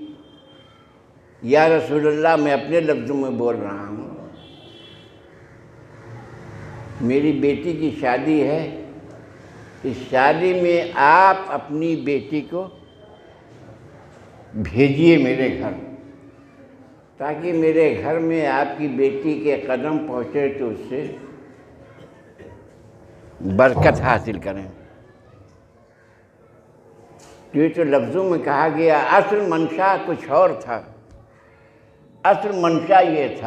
[SPEAKER 1] या रसूलुल्लाह, मैं अपने लफ्ज़ों में बोल रहा हूँ, मेरी बेटी की शादी है, इस शादी में आप अपनी बेटी को भेजिए मेरे घर, ताकि मेरे घर में आपकी बेटी के कदम पहुँचे तो उससे बरकत हासिल करें। ये तो लफ्ज़ों में कहा गया, असल मंशा कुछ और था। असल मंशा ये था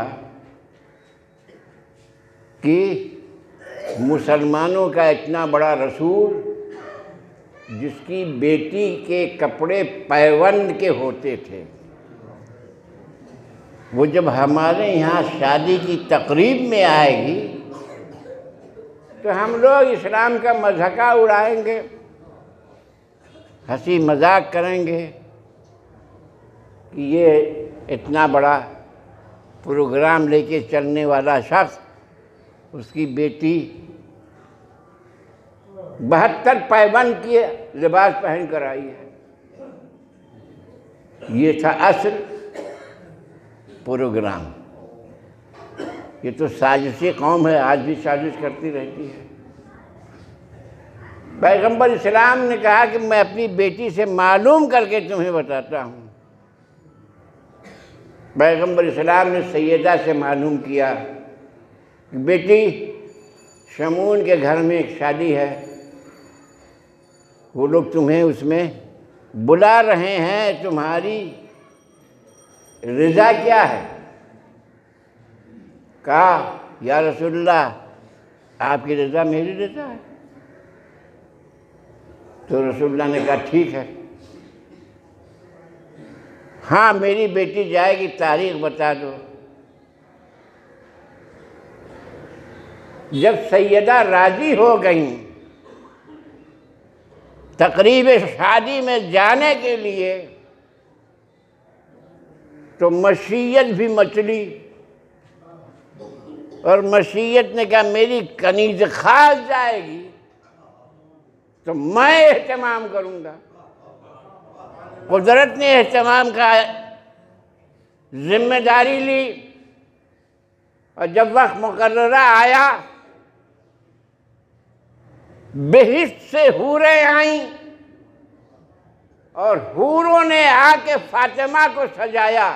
[SPEAKER 1] कि मुसलमानों का इतना बड़ा रसूल, जिसकी बेटी के कपड़े पैबंद के होते थे, वो जब हमारे यहाँ शादी की तकरीब में आएगी तो हम लोग इस्लाम का मज़ाक उड़ाएंगे, हंसी मजाक करेंगे कि ये इतना बड़ा प्रोग्राम लेके चलने वाला शख्स, उसकी बेटी बहत्तर पैबंद किए लिबास पहन कर आई है। ये था असल प्रोग्राम। ये तो साजिशी कौम है, आज भी साजिश करती रहती है। पैगंबर इस्लाम ने कहा कि मैं अपनी बेटी से मालूम करके तुम्हें बताता हूँ। पैगंबर इस्लाम ने सैयदा से मालूम किया कि बेटी, शमून के घर में एक शादी है, वो लोग तुम्हें उसमें बुला रहे हैं, तुम्हारी रज़ा क्या है? कहा, या रसूलल्लाह, आपकी रज़ा मेरी रज़ा है। तो रसूलल्लाह ने कहा, ठीक है, हाँ मेरी बेटी जाएगी, तारीख बता दो। जब सैयदा राजी हो गई तकरीब शादी में जाने के लिए, तो मशीयत भी मचली, और मशीयत ने कहा मेरी कनीज़ खास जाएगी, तो मैं एहतमाम करूँगा। कुदरत ने एहतमाम का जिम्मेदारी ली और जब वक्त मुकर्ररा आया, बेहिश्त से हूरें आईं और हूरों ने आके फातिमा को सजाया।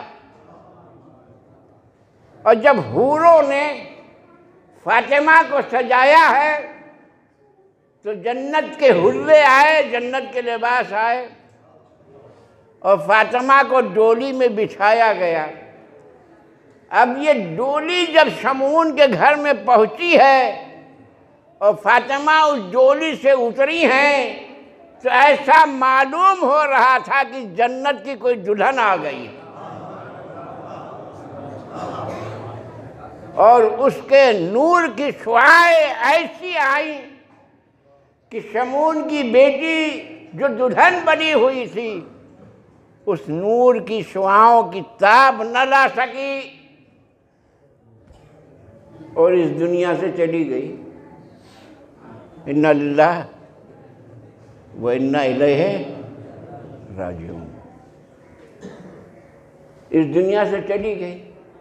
[SPEAKER 1] और जब हूरों ने फातिमा को सजाया है तो जन्नत के हुर्रे आए, जन्नत के लिबास आए और फातिमा को डोली में बिछाया गया। अब ये डोली जब शमून के घर में पहुंची है और फातिमा उस डोली से उतरी हैं, तो ऐसा मालूम हो रहा था कि जन्नत की कोई दुल्हन आ गई है। और उसके नूर की शुआएं ऐसी आई कि शमून की बेटी जो दुल्हन बनी हुई थी, उस नूर की शुआओं की ताब न ला सकी और इस दुनिया से चली गई। इन्ना लिल्लाह व इन्ना इलैहि राजिऊन। इस दुनिया से चली गई।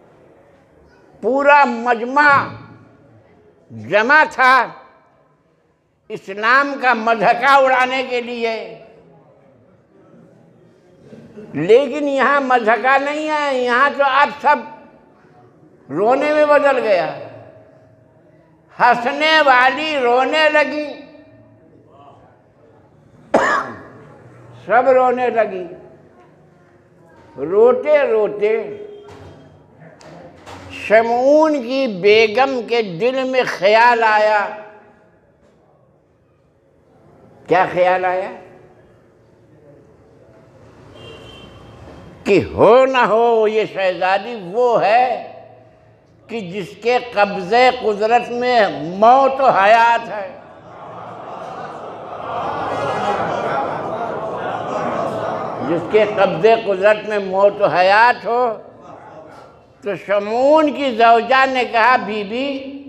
[SPEAKER 1] पूरा मजमा जमा था इस्लाम का मधका उड़ाने के लिए, लेकिन यहाँ मधका नहीं है। यहाँ तो अब सब रोने में बदल गया। हंसने वाली रोने लगी, सब रोने लगी। रोते रोते शमून की बेगम के दिल में ख्याल आया। क्या ख्याल आया? कि हो ना हो ये शहजादी वो है कि जिसके कब्ज़े कुदरत में मौत और हयात है। जिसके कब्ज़े कुदरत में मौत और हयात हो। तो शमून की ज़ौजा ने कहा, बीबी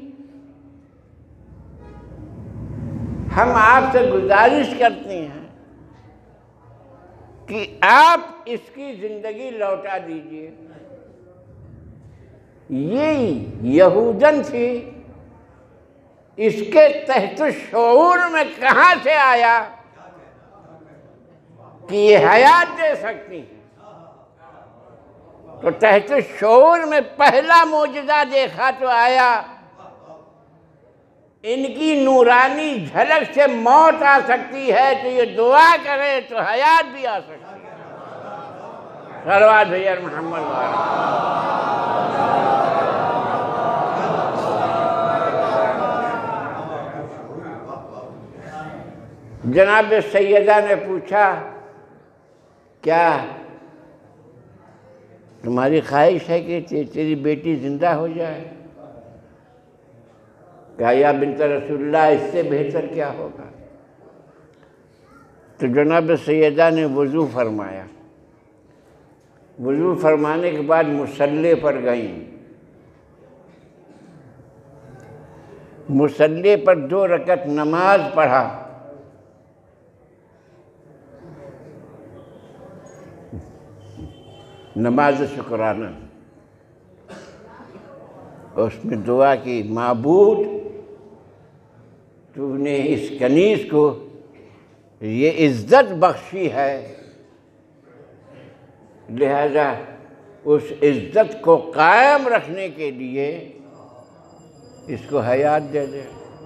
[SPEAKER 1] हम आपसे गुजारिश करते हैं कि आप इसकी ज़िंदगी लौटा दीजिए। ये यहूदन थी, इसके तहत शऊर में कहाँ से आया कि ये हयात दे सकती है। तो तहत शऊर में पहला मौजज़ा देखा तो आया, इनकी नूरानी झलक से मौत आ सकती है तो ये दुआ करे तो हयात भी आ सकती है। सलवात भैया मोहम्मद वाला। जनाब सैयदा ने पूछा, क्या तुम्हारी ख्वाहिश है कि ते, तेरी बेटी जिंदा हो जाए? क्या या बिन्त रसूलुल्लाह, इससे बेहतर क्या होगा? तो जनाब सैयदा ने वज़ू फरमाया। वज़ू फरमाने के बाद मुसल्ले पर गईं। मुसल्ले पर दो रकत नमाज पढ़ा। नमाज शुक्राना। उसमें दुआ की, माबूद तूने इस कनीज़ को ये इज़्ज़त बख्शी है, लिहाजा उस इज़्ज़त को कायम रखने के लिए इसको हयात दे दे।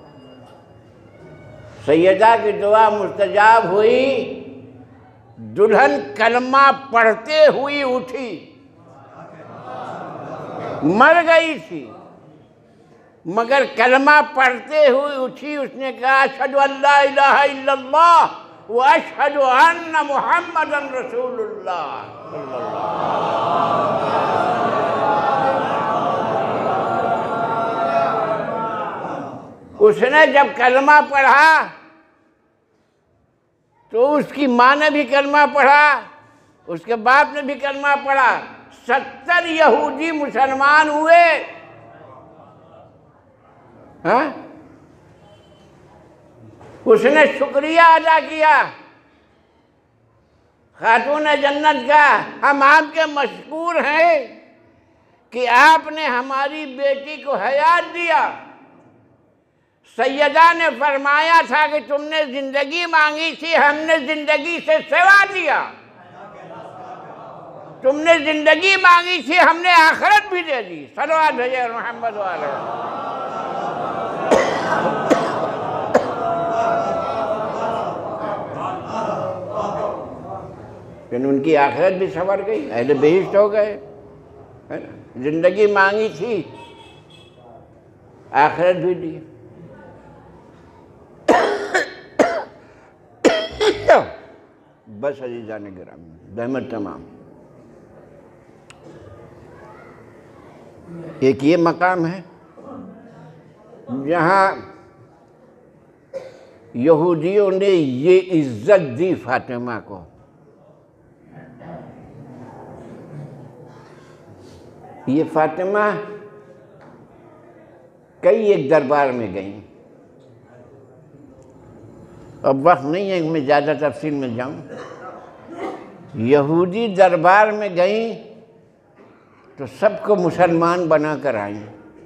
[SPEAKER 1] सैयदा की दुआ मुस्तजाब हुई। दुल्हन कलमा पढ़ते हुई उठी। मर गई थी मगर कलमा पढ़ते हुए उठी। उसने कहा, अशहदु अल्ला इलाहा इल्लल्लाह व अशहदु अन्ना मुहम्मदन रसूलुल्लाह। उसने जब कलमा पढ़ा तो उसकी माँ ने भी कलमा पढ़ा, उसके बाप ने भी कलमा पढ़ा। सत्तर यहूदी मुसलमान हुए। हाँ? उसने शुक्रिया अदा किया खातून जन्नत का, हम आपके मशकूर हैं कि आपने हमारी बेटी को हयात दिया। सैयदा ने फरमाया था कि तुमने जिंदगी मांगी थी, हमने जिंदगी से सेवा दिया। तुमने जिंदगी मांगी थी, हमने आखिरत भी दे दी। सल्लल्लाहु अलैहि मोहम्मद वाले। लेकिन उनकी आखिरत भी संवर गई, अहले बेहिश्त हो गए, है ना। जिंदगी मांगी थी, आखिरत भी दी। बस अजीज़ान गिरामी, रहमत तमाम। एक ये मकाम है जहाँ यहूदियों ने ये इज्जत दी फातिमा को। ये फातिमा कई एक दरबार में गई। अब वक्त नहीं है कि मैं ज़्यादा तफसील में जाऊं। यहूदी दरबार में गई तो सबको मुसलमान बना कर आई।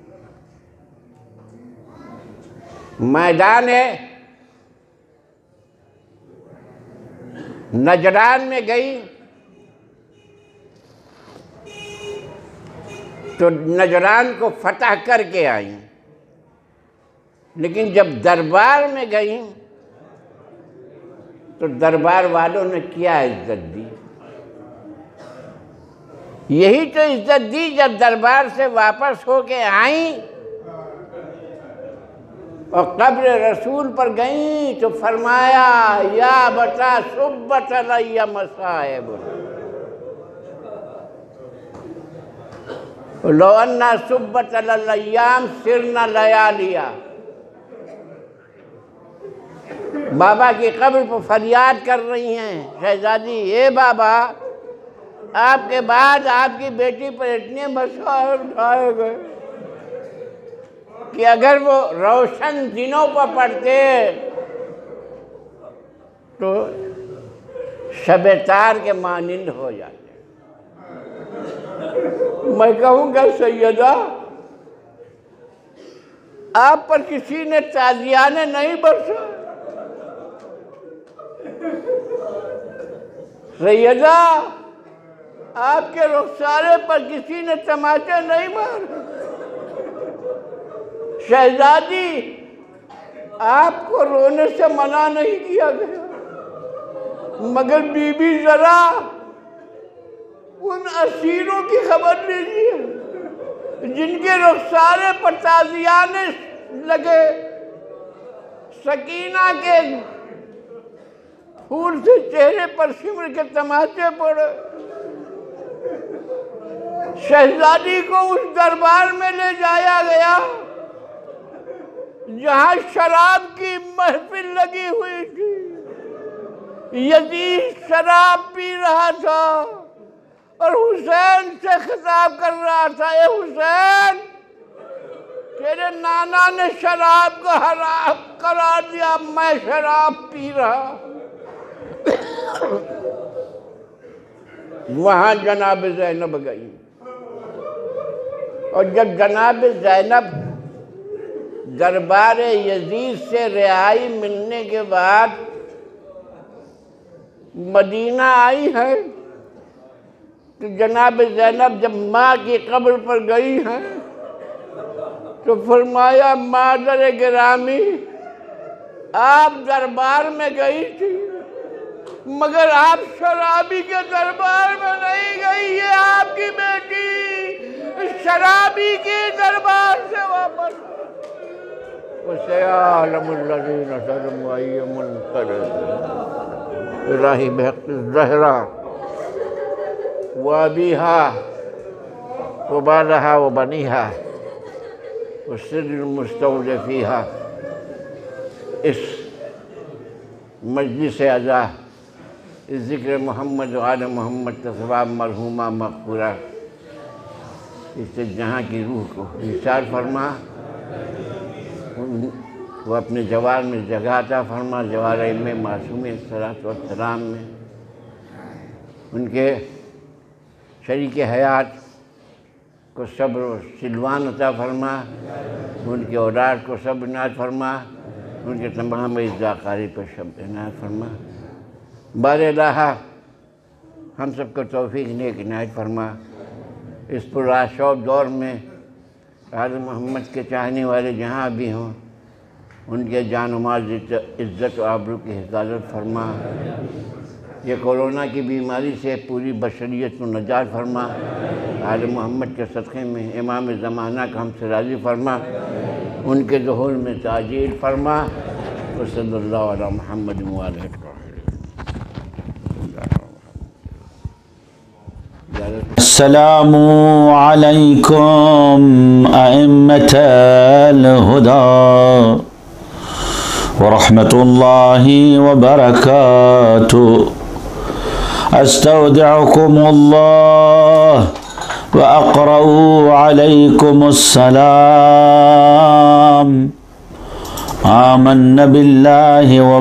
[SPEAKER 1] मैदान है नजरान में गई तो नजरान को फतह करके आई। लेकिन जब दरबार में गई तो दरबार वालों ने क्या इज्जत दी। यही तो इज्जत दी जब दरबार से वापस होके आई और कब्र रसूल पर गई तो फरमाया या बता सुब्बत अलैया मसाइब लो अन्ना सुब्बत अलैयाम सिरना लयालिया। बाबा की कब्र पर फरियाद कर रही हैं शहजादी, ए बाबा आपके बाद आपकी बेटी पर इतने मसाइब उठाए गए कि अगर वो रोशन दिनों पर पढ़ते तो शब तार के मानिंद हो जाते। मैं कहूँगा सैयदा आप पर किसी ने ताजियाने नहीं बरसा। सैयदा आपके रुखसारे पर किसी ने तमाचे नहीं मारे। शहजादी आपको रोने से मना नहीं किया गया, मगर बीबी जरा उन असीरों की खबर लीजिए जिनके रुखसारे पर ताजियाने लगे, सकीना के फूल से चेहरे पर सिमर के तमाचे पड़े। शहजादी को उस दरबार में ले जाया गया जहाँ शराब की महफिल लगी हुई थी। यजीद शराब पी रहा था और हुसैन से खिताब कर रहा था, ए हुसैन तेरे नाना ने शराब को हराम करार दिया, मैं शराब पी रहा। वहाँ जनाब ज़ैनब गई और जब जनाब ज़ैनब दरबार यजीद से रिहाई मिलने के बाद मदीना आई है तो जनाब ज़ैनब जब माँ की कब्र पर गई हैं तो फरमाया मादर गिरामी आप दरबार में गई थी मगर आप शराबी के दरबार में नहीं गई। ये आपकी बेटी शराबी के दरबार से वापस उसे आलमुल्लज़ीन सरमाइयमुल क़दर राही ज़हरा वबीहा वबालहा वबनीहा वसिद्र मुस्तौज़फ़ीहा। इस मजलिस अज़ा इस ज़िक्र मोहम्मद आल मोहम्मद तस्वाब मरहूमा मक़फ़ूरा, इससे जहाँ की रूह को इरशाद फरमा वो अपने जवार में जगह अता फरमा, जवार में मासूम सलात व सलाम में उनके शरीक हयात को सब्र व सिलवान अता फरमा, उनके औलाद को सब्र इनायत फरमा, उनके तमाम इज़्ज़ाकारी पर सब्र इनायत फरमा। बार अल्लाह हम सबको तौफीक नेक इनायत फरमा। इस पुरआशौक़ दौर में आल मोहम्मद के चाहने वाले जहाँ भी हों उनके जान व माल इज़्ज़त व आबरू की हिफाज़त फरमा। ये कोरोना की बीमारी से पूरी बशरियत को नजात फरमा। आल मोहम्मद के सदक़े में इमाम ज़माना का हमसे राज़ी फरमा, उनके ज़ुहूर में ताजील फरमा। तो सल्लल्लाहु अलैहि मुहम्मद व आलिहि
[SPEAKER 2] अस्सलामु अलैकुम अइम्मतल हुदा व रहमतुल्लाहि व बरकातुहू। अस्तौदिउकुमुल्लाह व अक़रउ अलैकुमुस्सलाम। आमन्ना बिल्लाहि व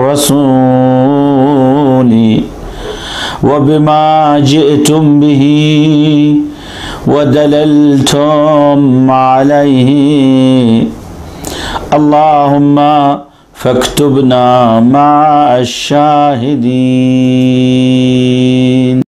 [SPEAKER 2] बिर्रसूली व बिमा जिअतुम बिही व दललतुम अलैहि। अल्लाहुम्मा फक्तुबना मअश शाहिदीन।